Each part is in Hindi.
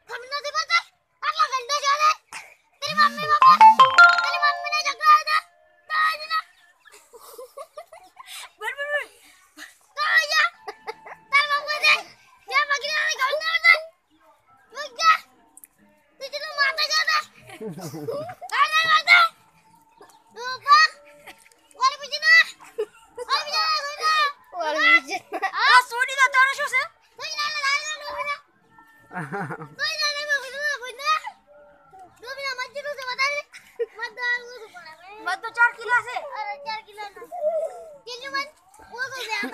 समझना दे पड़ता अगला घंटा चले तेरी मम्मी ने झगड़ा था तो आज ना बोल तो या तेरी मम्मी ने क्या बकरी वाले घंटा होता रुक जा तुझे तो मारना चाहता अरे माता रूपा वाले पीछे ना आ सोनी दा तारा शो से कोई ना लगाएगा डूबना कोई ना नहीं डूबना मत जरूर से बता दे मत दो मत दो 4 किलो से अरे 4 किलो ना किलो मत वो तो दे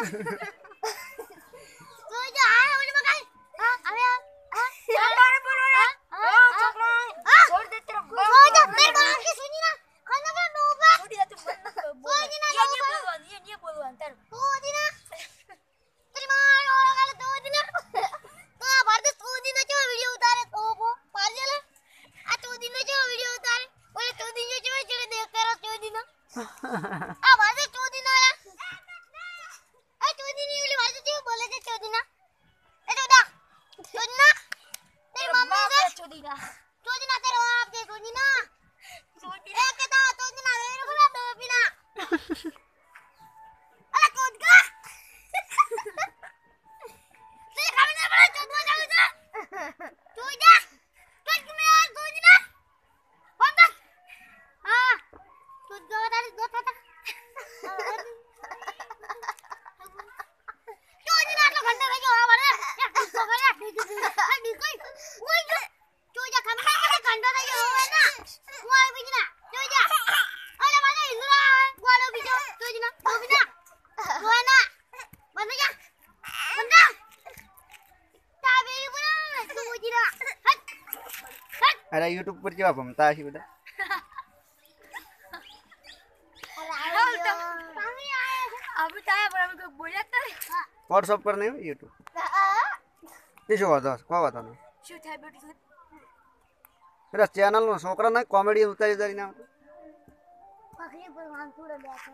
तो जा हां बोले मगाई हां अबे हां तारे बोलो हां चकरा छोड़ दे तेरा छोड़ दे मेरे बाप की सुनी ना खाना का डूबा छोड़ दे तू बोल ये नहीं बोलवा अंतर हो दी ना आवाज़ चोदी ना आ चोदी नहीं वाली भाषा क्यों बोले थे चोदी ना ए चोदी ना तेरी मम्मी से चोदी ना तेरे बाप के चोदी ना ए कहता चोदी ना मेरे को ना दो बिना अरे चोद का तेरे खाने में बड़ा चोदवा जाऊंगा चोदा चोद में यार चोदी ना बंद हां चोद का बता दो था चोदी ना तो घंटा लगे हो बड़े तो गया नहीं कोई वही जो चोदा खाना घंटा लगे हो ना वो भी ना चोदा अरे माने इंद्रा वाला भी जो चोदी ना वो भी ना वो ना बंद जा बंद ताबे बुला चोदी ना अरे YouTube पर जेव्हा भमता अशी बेटा अभी ताया पर हमको बोला था WhatsApp पर नहीं YouTube તે શું હતો કો હતો ને શું થાય બેટું પેલા ચેનલ નો છોકરા ને કોમેડી ઉતારી ઉતારી ના પકડી પર વાં થોડો બેઠો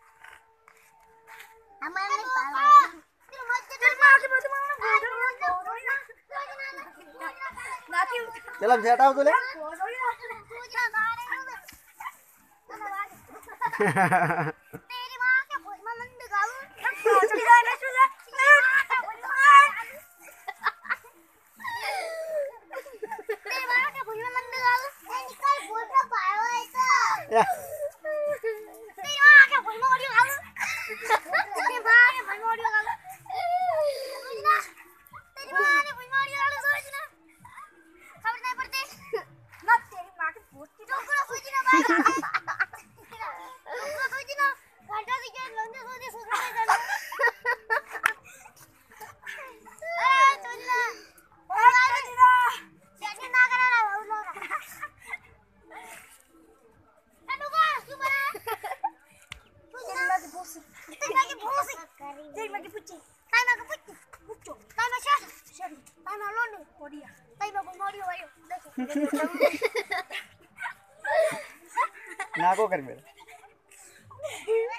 અમારે નહીં પાડવા તેર માં કે બધું નાથી ચલા સેટ આવ તો લે तेरी मां के भुजमा मन दिखाऊं चली जा ना चला तेरी मां के भुजमा मन दिखाऊं ए निकल बोल रहा पायो ऐसा तेरी मां के भुजमा ऑडियो खाऊं तेरी मां के भुजमा ऑडियो खाऊं समझना तेरी मां के भुजमा ऑडियो खाऊं समझना खबर नहीं पड़ती ना तेरी मां के भूत की टोकरा सोचना बात ना को कर मेरा